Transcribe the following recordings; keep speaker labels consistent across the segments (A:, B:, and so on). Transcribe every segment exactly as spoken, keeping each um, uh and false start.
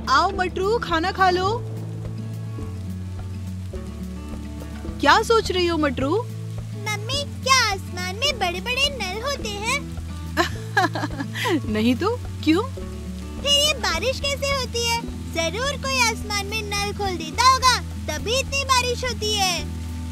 A: आओ मटरू, खाना खा लो। क्या सोच रही हो मटरू?
B: मम्मी, क्या आसमान में बड़े बड़े नल होते हैं?
A: नहीं तो क्यों?
B: फिर ये बारिश कैसे होती है? जरूर कोई आसमान में नल खोल देता होगा, तभी इतनी बारिश होती है।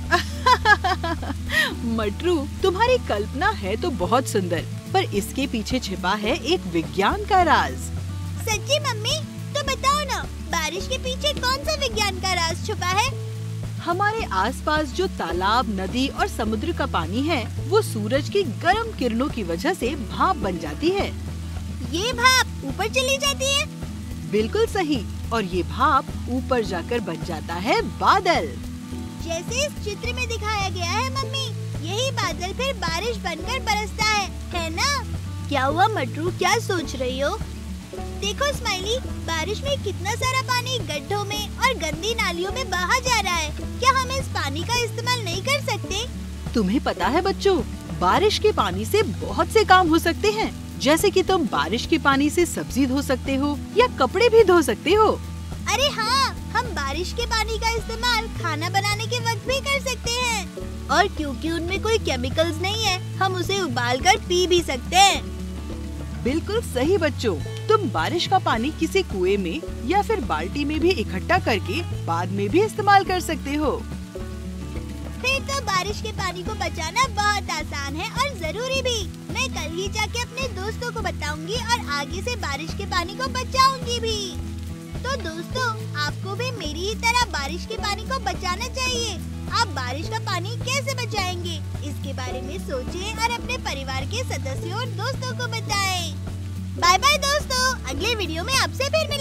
A: मटरू, तुम्हारी कल्पना है तो बहुत सुंदर, पर इसके पीछे छिपा है एक विज्ञान का राज।
B: सच्ची मम्मी? तो बताओ ना, बारिश के पीछे कौन सा विज्ञान का राज छुपा है?
A: हमारे आसपास जो तालाब, नदी और समुद्र का पानी है, वो सूरज की गर्म किरणों की वजह से भाप बन जाती है।
B: ये भाप ऊपर चली जाती है?
A: बिल्कुल सही, और ये भाप ऊपर जाकर बन जाता है बादल।
B: जैसे इस चित्र में दिखाया गया है मम्मी, यही बादल फिर बारिश बनकर बरसता है, है ना? क्या हुआ मटरू, क्या सोच रही हो? देखो स्माइली, बारिश में कितना सारा पानी गड्ढों में और गंदी नालियों में बहा जा रहा है। क्या हम इस पानी का इस्तेमाल नहीं कर सकते?
A: तुम्हें पता है बच्चों, बारिश के पानी से बहुत से काम हो सकते हैं, जैसे कि तुम बारिश के पानी से सब्जी धो सकते हो या कपड़े भी धो सकते हो।
B: अरे हाँ, हम बारिश के पानी का इस्तेमाल खाना बनाने के वक्त भी कर सकते हैं, और क्योंकि उनमें कोई केमिकल्स नहीं है, हम उसे उबालकर पी भी सकते हैं।
A: बिल्कुल सही बच्चों, तुम बारिश का पानी किसी कुएं में या फिर बाल्टी में भी इकट्ठा करके बाद में भी इस्तेमाल कर सकते हो।
B: फिर तो बारिश के पानी को बचाना बहुत आसान है और जरूरी भी। मैं कल ही जाके अपने दोस्तों को बताऊंगी और आगे से बारिश के पानी को बचाऊंगी भी। तो दोस्तों, आपको भी मेरी ही तरह बारिश के पानी को बचाना चाहिए। आप बारिश का पानी कैसे बचाएंगे, इसके बारे में सोचें और अपने परिवार के सदस्यों और दोस्तों को बताएं। बाय बाय दोस्तों, अगले वीडियो में आपसे फिर